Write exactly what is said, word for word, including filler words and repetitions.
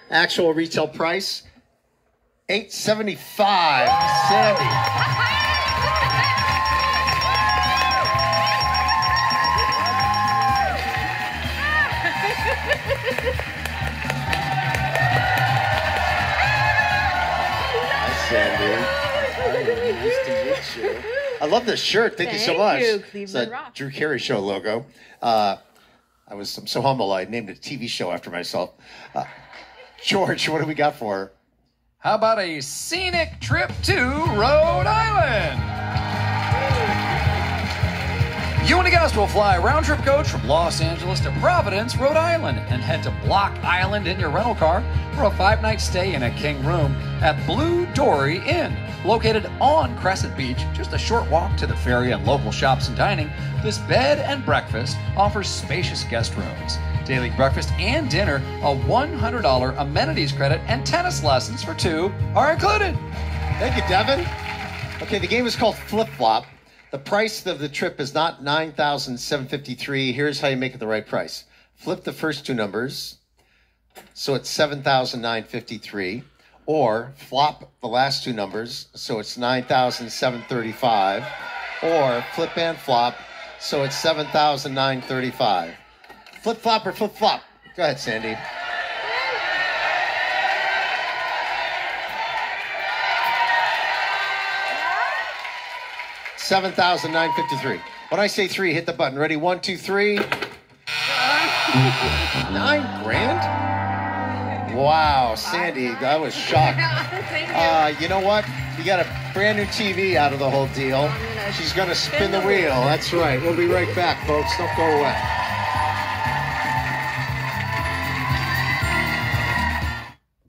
Actual retail price, eight seventy-five. Sandy. Sandy. Nice to meet you. I love this shirt. Thank, Thank you so much. You. Cleveland it's a Rock. Drew Carey Show logo. Uh, I was I'm so humble. I named a T V show after myself. Uh, George, what do we got for her? How about a scenic trip to Rhode Island? You and a guest will fly a round-trip coach from Los Angeles to Providence, Rhode Island, and head to Block Island in your rental car for a five-night stay in a king room at Blue Dory Inn. Located on Crescent Beach, just a short walk to the ferry and local shops and dining, this bed and breakfast offers spacious guest rooms, daily breakfast and dinner, a one hundred dollars amenities credit, and tennis lessons for two are included. Thank you, Devin. Okay, the game is called Flip Flop. The price of the trip is not nine thousand seven hundred fifty-three dollars. Here's how you make it the right price. Flip the first two numbers, so it's seven thousand nine hundred fifty-three dollars. Or flop the last two numbers, so it's nine thousand seven hundred thirty-five dollars. Or flip and flop, so it's seven thousand nine hundred thirty-five dollars. Flip flop or flip flop? Go ahead, Sandy. seven thousand nine hundred fifty-three dollars. When I say three, hit the button. Ready? One, two, three. Nine grand? Wow, Sandy, I was shocked. Uh, you know what? You got a brand new T V out of the whole deal. She's going to spin the wheel. That's right. We'll be right back, folks. Don't go away.